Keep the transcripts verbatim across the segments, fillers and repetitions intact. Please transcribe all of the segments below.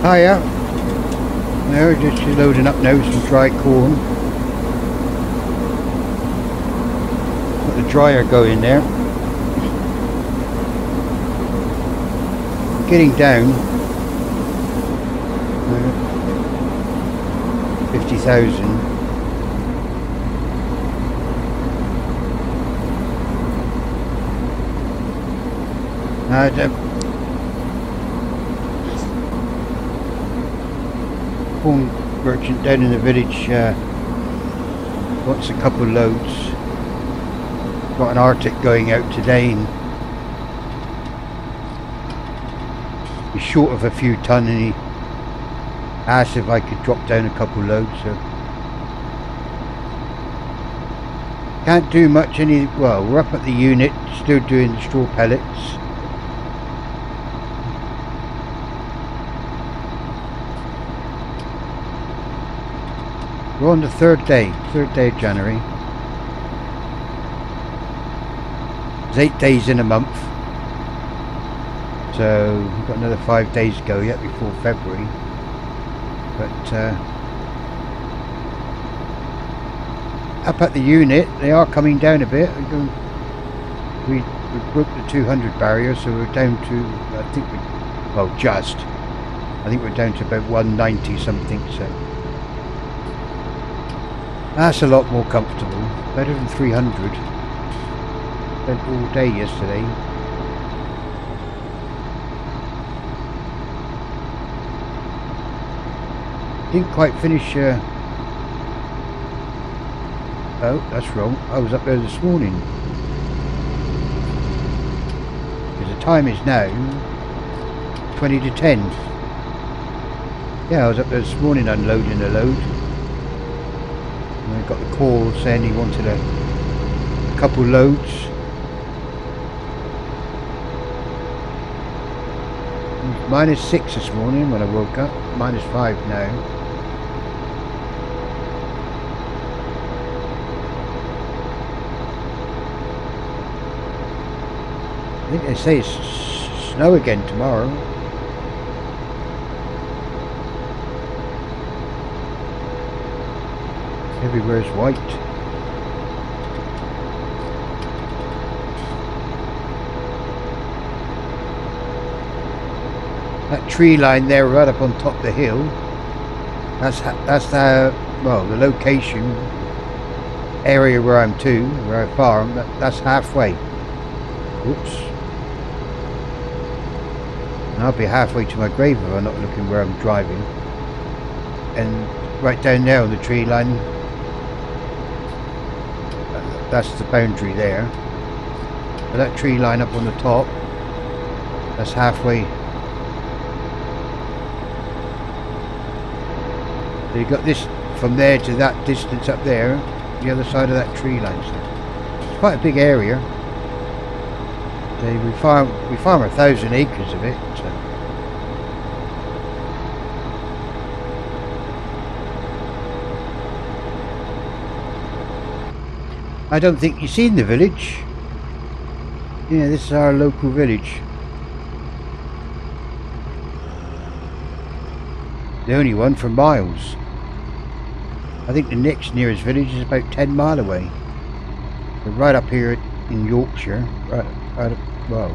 Hiya. Now we're just loading up now some dry corn. Got the dryer going there. Getting down. Uh, fifty thousand. Uh, the corn merchant down in the village uh, wants a couple loads. Got an Arctic going out today and he's short of a few ton, and he asked if I could drop down a couple loads. So can't do much any. Well, we're up at the unit, still doing the straw pellets. We're on the third day, third day of January. It's eight days in a month. So we've got another five days to go yet before February. But uh, up at the unit, they are coming down a bit. We're going, we, we broke the two hundred barrier, so we're down to, I think we, well just, I think we're down to about one ninety something. So that's a lot more comfortable, better than three hundred. Spent all day yesterday. Didn't quite finish. Uh... Oh, that's wrong. I was up there this morning. Because the time is now twenty to ten. Yeah, I was up there this morning unloading a load. And I got the call saying he wanted a, a couple loads. It was minus six this morning when I woke up. Minus five now. I think they say it's snow again tomorrow. Everywhere's white. That tree line there right up on top of the hill, that's that's the, well, the location area where I'm to, where I farm, that, that's halfway. Oops. And I'll be halfway to my grave if I'm not looking where I'm driving. And right down there on the tree line, that's the boundary there. But that tree line up on the top, that's halfway. So you got this from there to that distance up there, the other side of that tree line. So it's quite a big area. So we farm we farm a thousand acres of it. So. I don't think you've seen the village. Yeah, this is our local village. The only one for miles. I think the next nearest village is about ten mile away. We're right up here in Yorkshire. Right, right up, well,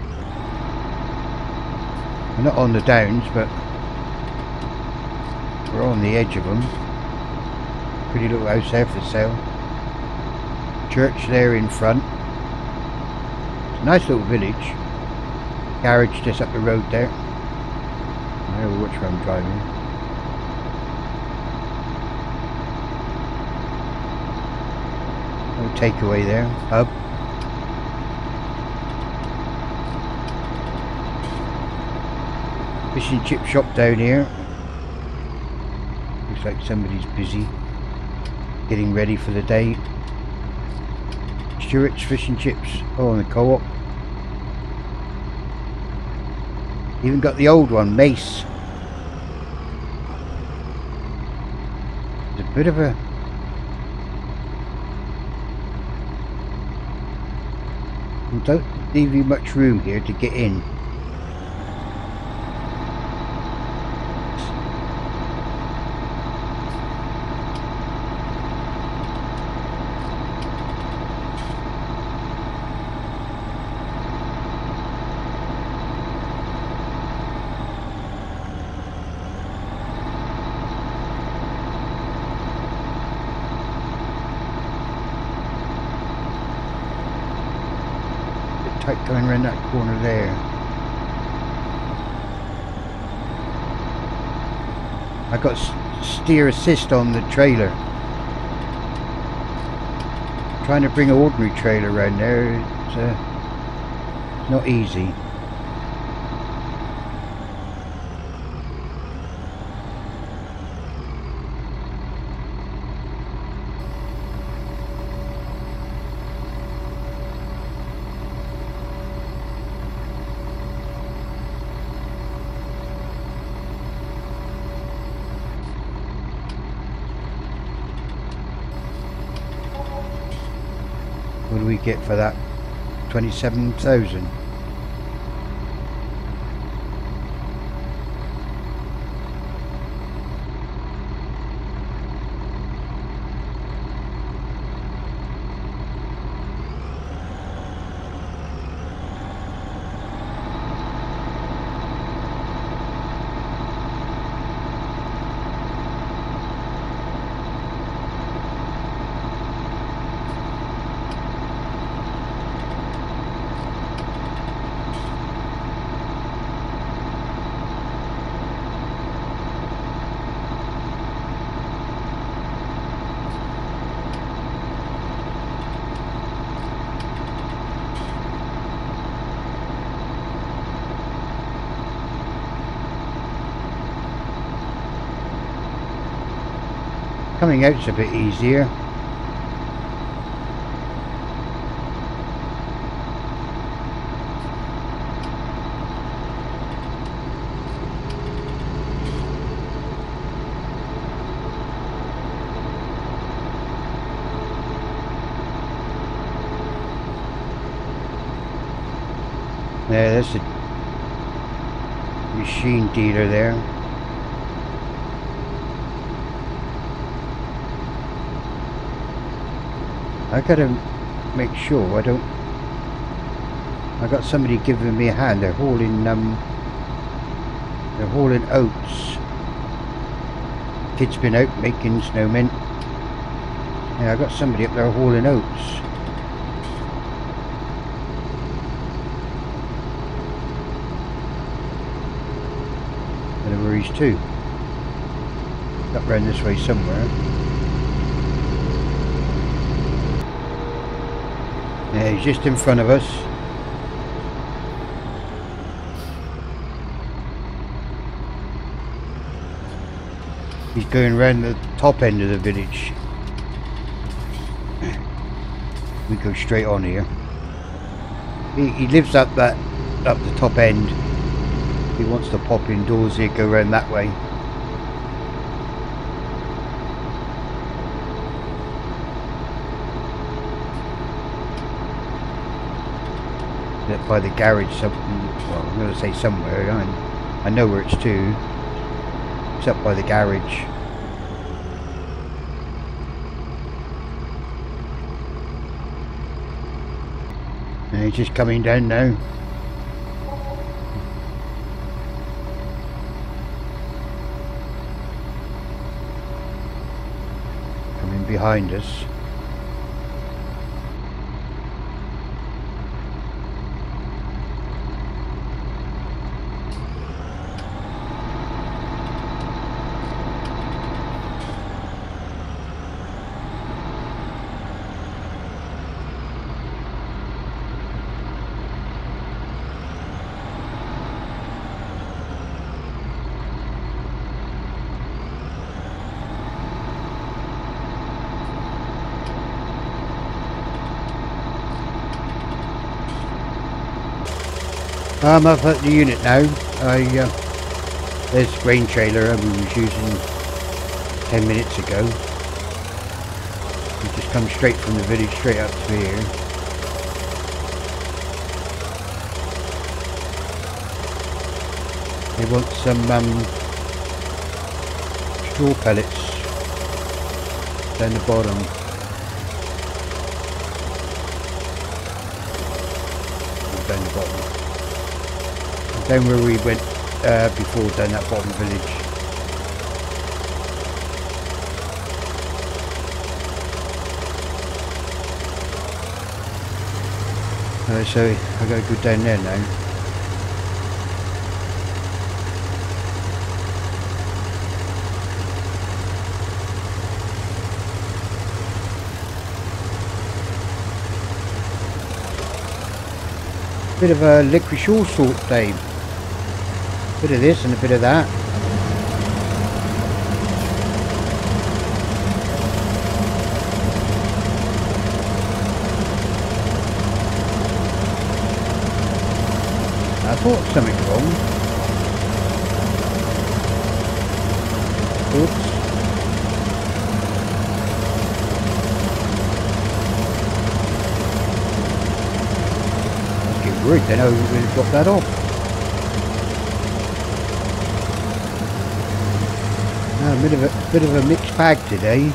we're not on the downs, but we're on the edge of them. Pretty little house there for sale. Church there in front. It's a nice little village. Garage just up the road there. I know which way I'm driving. No takeaway there. Pub. Fish and chip shop down here. Looks like somebody's busy getting ready for the day. Stewart's Fish and Chips. Oh, and the co-op. Even got the old one, Mace. It's a bit of a... don't leave you much room here to get in. tight going around that corner there. I got steer assist on the trailer. Trying to bring an ordinary trailer around there, it's uh, not easy. What do we get for that? twenty-seven thousand. Coming out's a bit easier. Yeah, there's a machine dealer there. I gotta make sure I don't. I got somebody giving me a hand. They're hauling um. They're hauling oats. Kids been out making snowmen. Yeah, I got somebody up there hauling oats. I don't know where he's to. Up round this way somewhere. Yeah, he's just in front of us. He's going around the top end of the village. We go straight on here. He, he lives up that, up the top end. He wants to pop indoors here, go around that way. By the garage, some, well, I'm going to say somewhere. I, I know where it's to. It's up by the garage. And he's just coming down now. Coming behind us. I'm up at the unit now. I uh, there's the grain trailer we was using ten minutes ago. We just come straight from the village straight up to here. They want some um, straw pellets down the bottom. Down the bottom. Down where we went uh, before, down that bottom village. Uh, so I gotta go down there now. Bit of a licorice all sort day. Bit of this and a bit of that. I thought something wrong. Oops. Get worried then I was going to drop that off. Uh, a bit of a bit of a mixed bag today.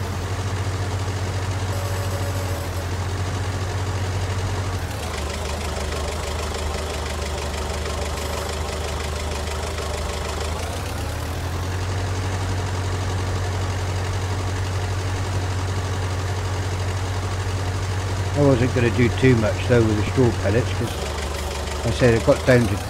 I wasn't going to do too much though with the straw pellets because I said I got down to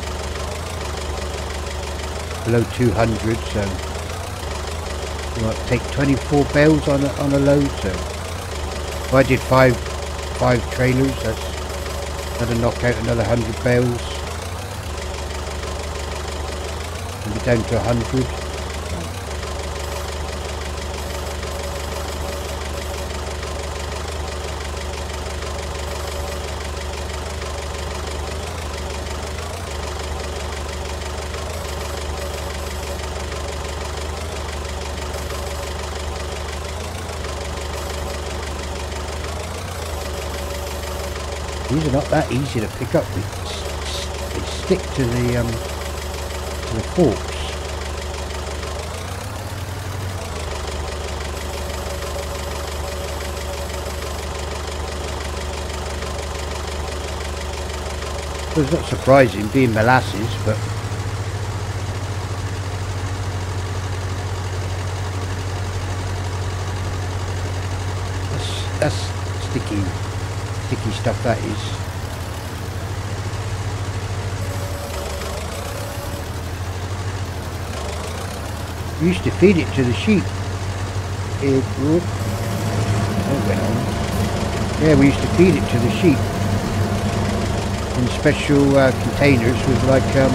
below two hundred, so you might take twenty-four bales on a, on a load. So if I did five five trailers, that's that'll knock out another hundred bales and be down to a hundred. These are not that easy to pick up. They, they stick to the um, to the forks. So it's not surprising being molasses, but that's, that's sticky. Sticky stuff that is. We used to feed it to the sheep. It would. Oh, went on. Yeah, we used to feed it to the sheep in special uh, containers with like um,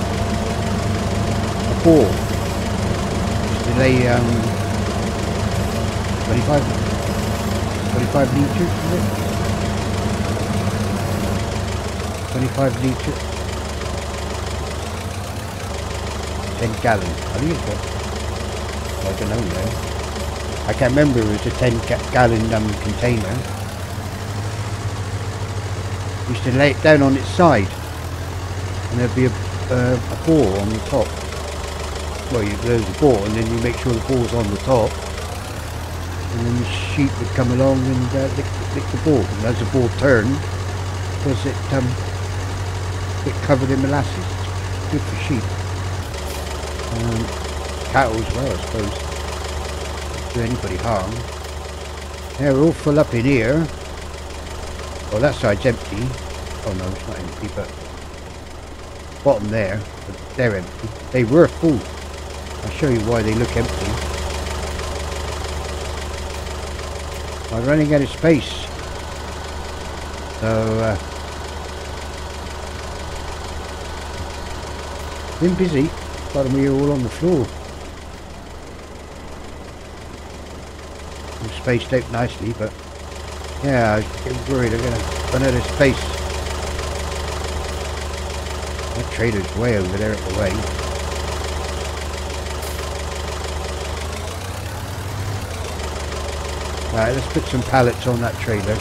a ball. Used to lay um, twenty-five, twenty-five litres, is it? twenty-five litre, ten gallon. I think it's what, I don't know now. I can't remember. It was a ten gallon um, container. Used to lay it down on its side, and there'd be a, uh, a ball on the top. Well, you, there's a ball, and then you make sure the ball's on the top, and then the sheep would come along and uh, lick, lick the ball. And as the ball turned, was it um. Get covered in molasses. It's good for sheep. Um, cattle as well, I suppose. Don't do anybody harm. Yeah, we're all full up in here. Well, that side's empty. Oh no, it's not empty, but bottom there, but they're empty. They were full. I'll show you why they look empty. I'm running out of space. So, uh, been busy, got them here all on the floor. I'm spaced out nicely, but yeah, I was getting worried I'm gonna run out of space. That trailer's way over there at the way. Alright, let's put some pallets on that trailer.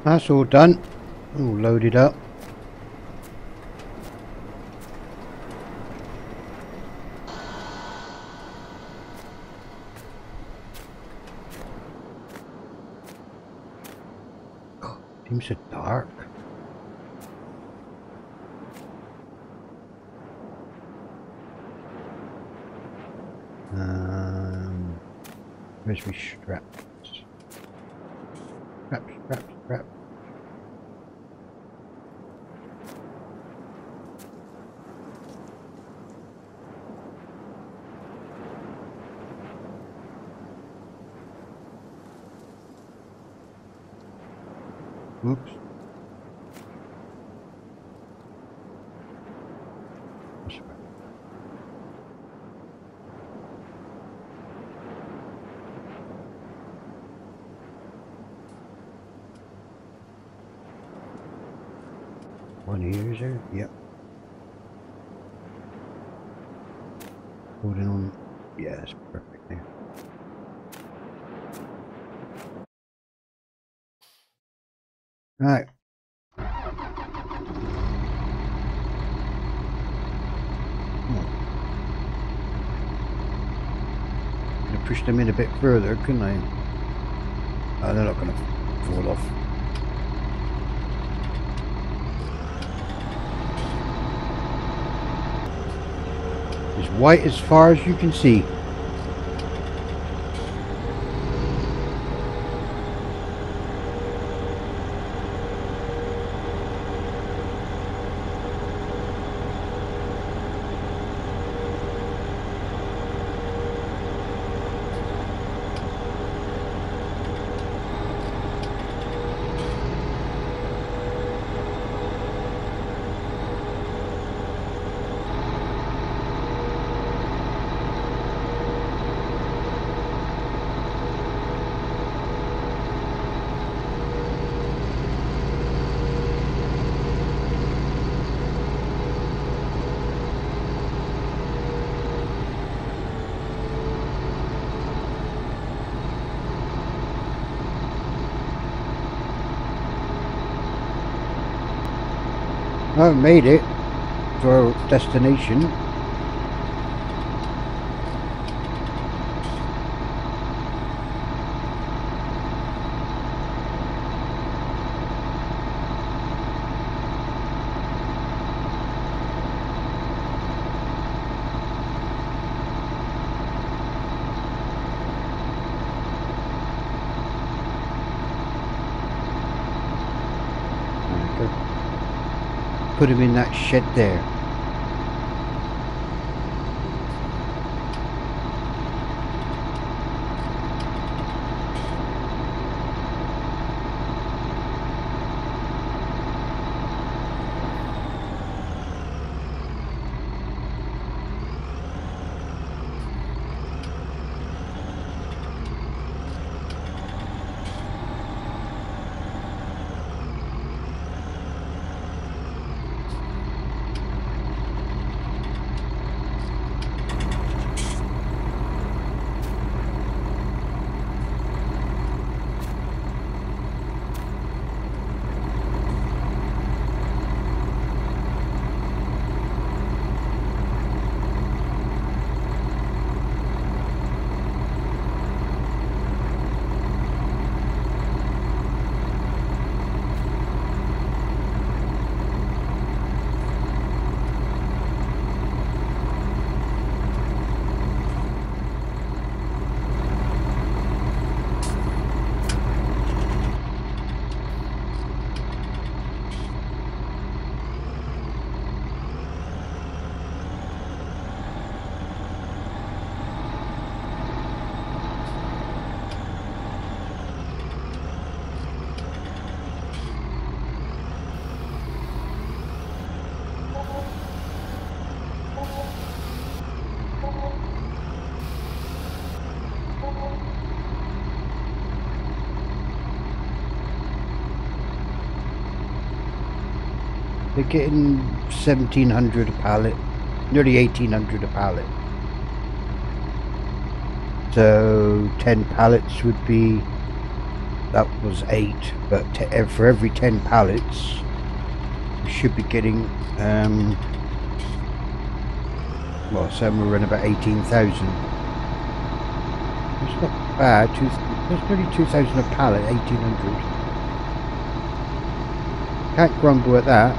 That's all done. All loaded up. God, seems so dark. Um, where's my straps? Straps, straps, straps. Oops. One here, there? Yep. Holding on. Yeah, that's perfect there. Right. Could have pushed them in a bit further, couldn't I? Oh, they're not going to fall off. As white as far as you can see. I made it to our destination. Put him in that shed there. They're getting seventeen hundred a pallet, nearly eighteen hundred a pallet. So ten pallets would be that was eight, but te for every ten pallets we should be getting um, well, somewhere around about eighteen thousand. It's not bad. Two, it's nearly two thousand a pallet, eighteen hundred. Can't grumble at that.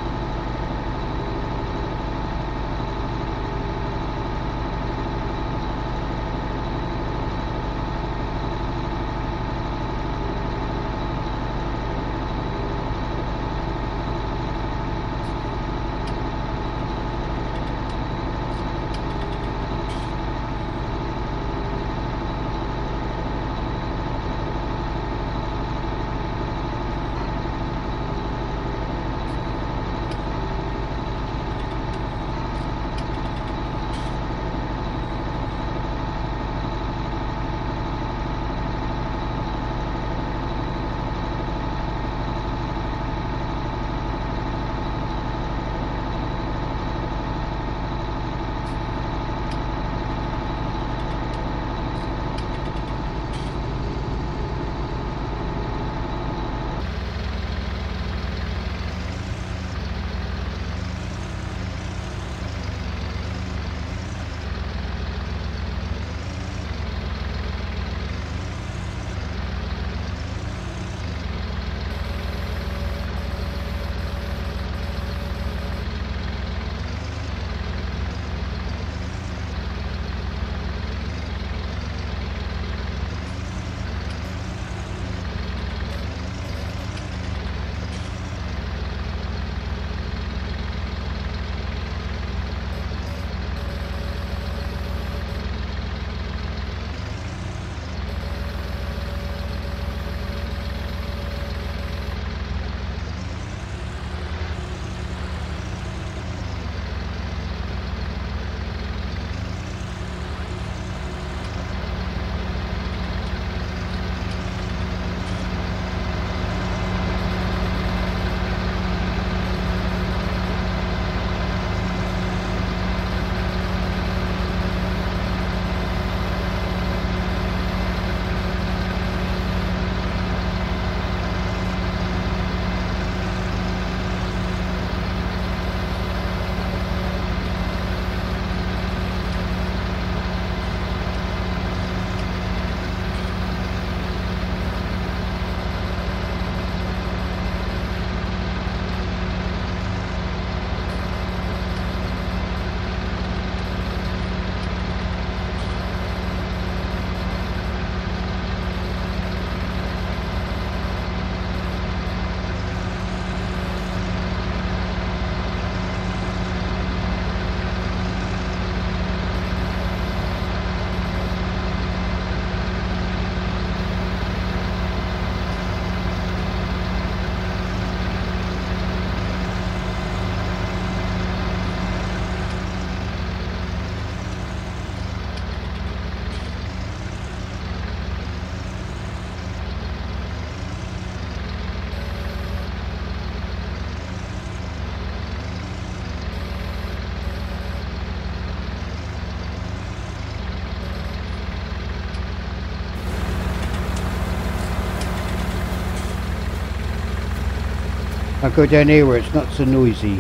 I'll go down here where it's not so noisy.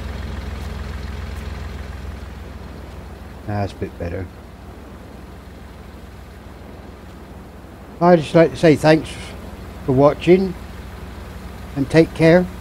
That's a bit better. I'd just like to say thanks for watching and take care.